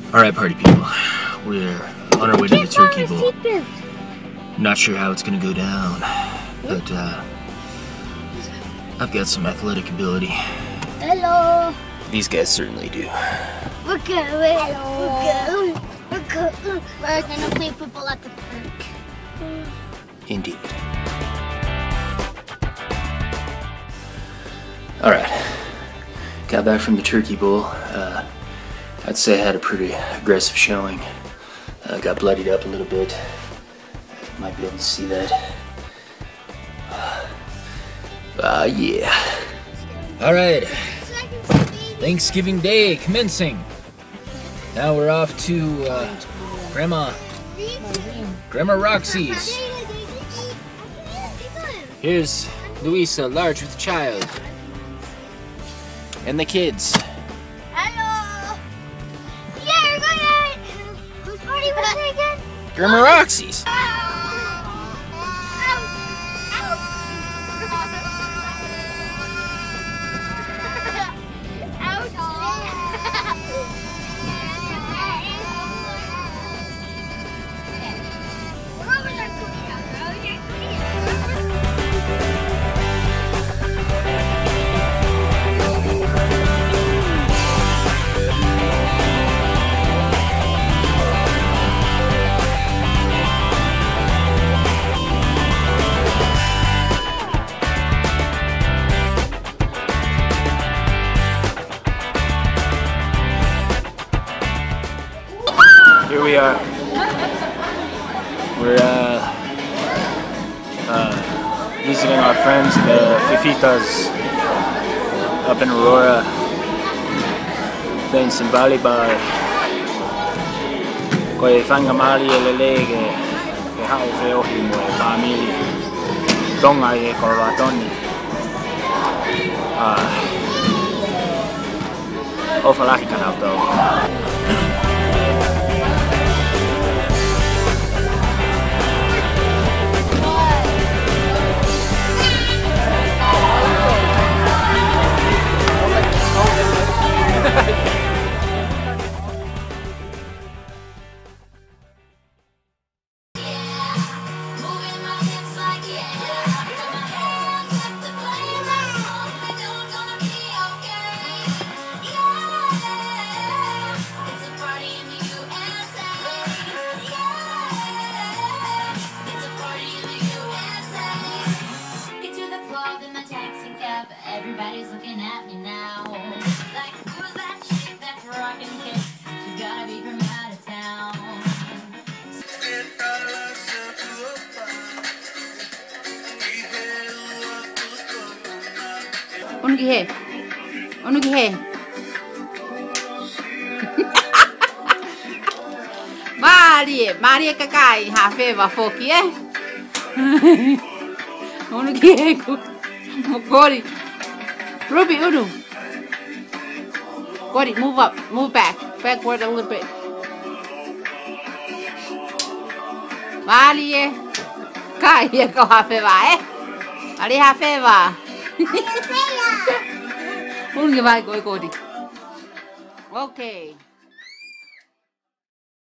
Alright, party people. We're on our way to the Turkey Bowl. Not sure how it's gonna go down, but I've got some athletic ability. Hello. These guys certainly do. We're going. Hello. We're gonna play football at the park. Indeed. Alright. Got back from the Turkey Bowl. I'd say I had a pretty aggressive showing. Got bloodied up a little bit. Might be able to see that. Yeah. Alright. Thanksgiving Day commencing. Now we're off to Grandma Roxy's. Here's Louisa, large with child. And the kids. Hello. Yeah, we're going out. Whose party was it again? Grandma Roxy's. Here we are. We're visiting our friends, the Fifitas, up in Aurora, playing some volleyball. Koe whangamari e lele ke hao wheohi mo e whamiri. Tonga e korowatoni. O whalahi kanau tau. Everybody's looking at me now. Like, who's that chick that's rocking kicks? She gotta be from out of town. Onu gihe. Marie kakai ha feva foki Onu gihe Gori. Ruby, Udu. Gori, move up, move backward a little bit. Malie, kai ko hafeva Ali hafeva. Unge vai Gori. Okay.